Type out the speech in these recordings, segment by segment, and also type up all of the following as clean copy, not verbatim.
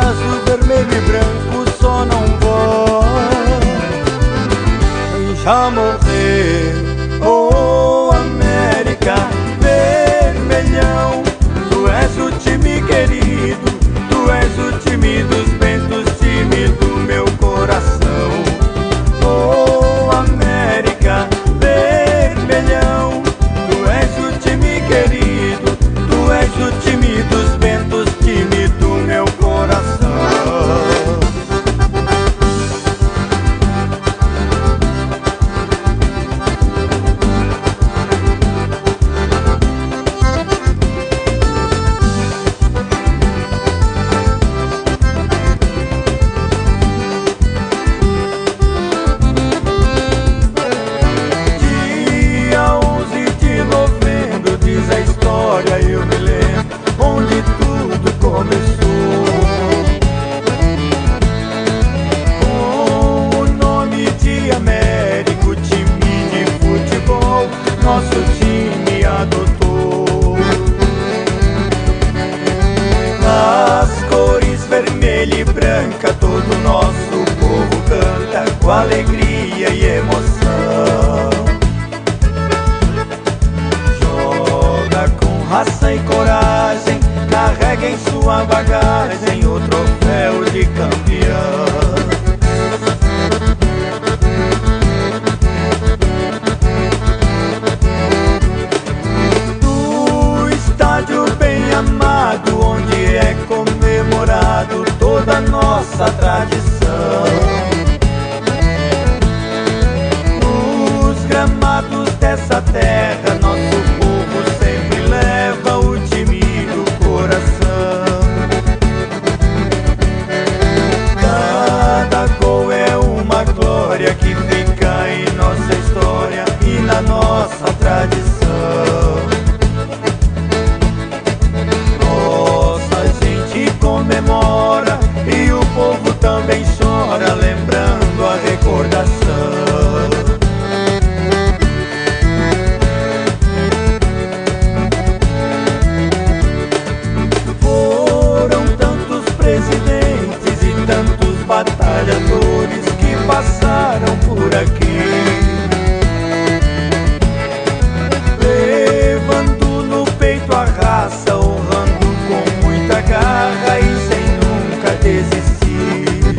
azul, vermelho e branco só não vão já morrer. Oh, América, vermelhão, tu és o time querido, tu és o time dos ventos, time do meu coração. Oh, América, vermelhão, tu és o time querido, tu és o time dos ventos, time do meu coração. Eu me lembro onde tudo começou, com o nome de Américo, time de futebol, nosso time adotou as cores vermelha e branca, todo nosso povo canta com alegria e emoção. Raça e coragem, carrega em sua bagagem o troféu de campeão. Do estádio bem amado, onde é comemorado toda a nossa tradição. Nos gramados dessa terra, nosso povo sempre leva o time do coração. Cada gol é uma glória que fica em nossa história e na nossa tradição. Nossa gente comemora e o povo também chora, lembrando a recordação. Batalhadores que passaram por aqui, levando no peito a raça, honrando com muita garra e sem nunca desistir.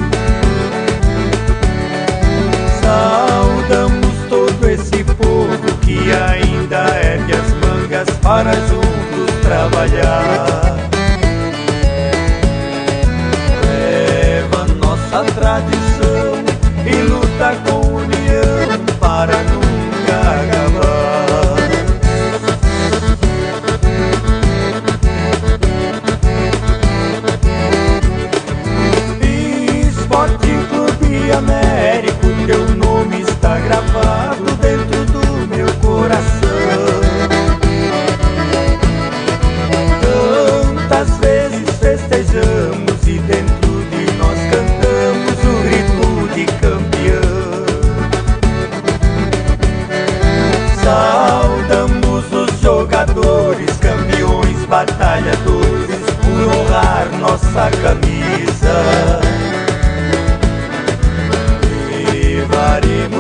Saudamos todo esse povo que ainda ergue as mangas para juntos trabalhar. A tradição e luta com união para nunca acabar. Esporte Clube Américo, teu nome está gravado dentro do meu coração. Tantas vezes festejamos e dentro de nós cantamos o grito de campeão. Saudamos os jogadores, campeões, batalhadores, por honrar nossa camisa. Levaremos